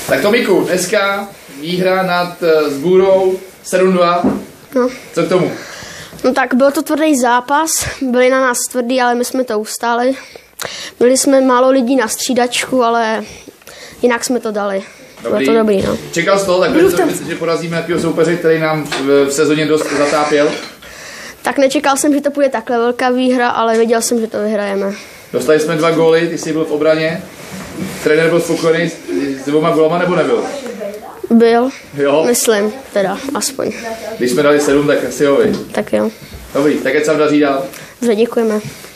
Tak Tomiku, dneska výhra nad Zbůrou 7-2. No. Co k tomu? No tak byl to tvrdý zápas, byli na nás tvrdí, ale my jsme to ustáli. Byli jsme málo lidí na střídačku, ale jinak jsme to dali. Bylo to dobrý, no. Čekal jsi to, že porazíme nějakého soupeře, který nám v sezóně dost zatápěl? Tak nečekal jsem, že to bude takhle velká výhra, ale věděl jsem, že to vyhrajeme. Dostali jsme 2 góly, ty jsi byl v obraně. Trenér byl spokojený s 2 gólama, nebo nebyl? Byl, jo? Myslím, teda, aspoň. Když jsme dali 7, tak asi jo, vy. Tak jo. Dobrý, tak ať se vám daří dál. Dobře, děkujeme.